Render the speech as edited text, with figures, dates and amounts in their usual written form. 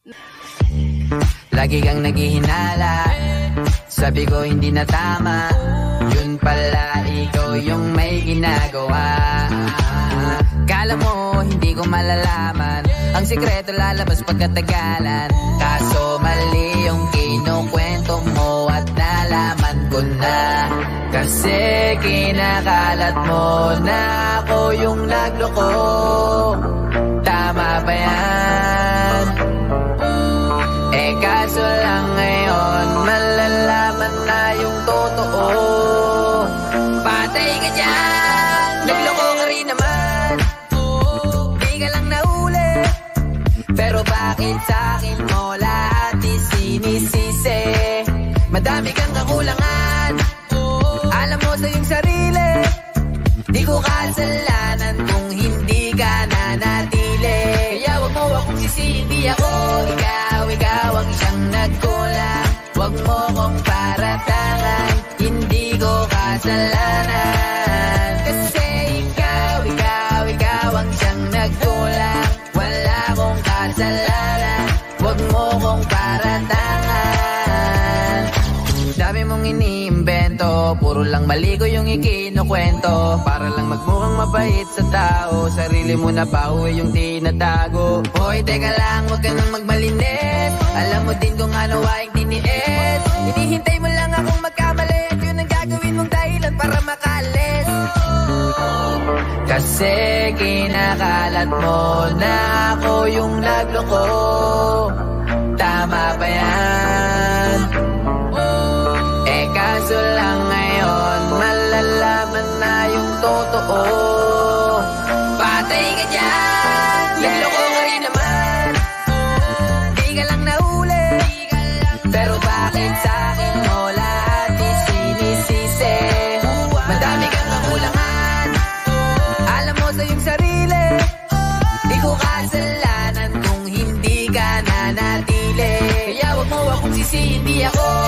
Lagi kang naghihinala, sabi ko hindi na tama. Yun pala ikaw yung may ginagawa. Kala mo hindi ko malalaman, ang sikreto lalabas pagkatagalan. Kaso mali yung kinukwento mo at nalaman ko na. Kasi kinakalat mo na ako yung nagloko. Tama ba yan? Eh kaso lang ngayon malalaman na yung totoo. Patay ka dyan, nagloko ka rin naman. Di ka lang nahuli, pero bakit sa'kin mo lahat isinisisi? Madami kang kakulangan, alam mo sa iyong sarili. Di ko kasalanan kung hindi ka nanatili. Kaya wag mo akong sisihin, di ako ikaw ang siyang nagkulang. Wag mo kong paratangan, hindi ko kasalanan. Kasi ikaw ang siyang nagkulang. Wala kong kasalanan, wag mo kong paratangan. Dami mong iniimbento, puro lang mali ko yung ikinukwento. Para lang magmukhang mabait sa tao, sarili mo na baho yung tinatago. Hoy, teka lang, wag ka nang magmalinis. Alam mo din kung ano aking tiniis. Hinihintay mo lang akong magkamali at yun ang gagawin mong dahilan para makalis. Kasi kinakalat mo na ako yung nagloko. Tama ba yan? Eh kaso lang ngayon malalaman na yung totoo. Patay ka dyan, nagloko ka rin naman. Di ka lang nahuli, pero bakit sa'kin mo lahat isinisisi? Madami kang kakulangan, alam mo sa iyong sarili. Di ko kasalanan kung hindi ka nanatili. Kaya wag mo akong sisihin, di ako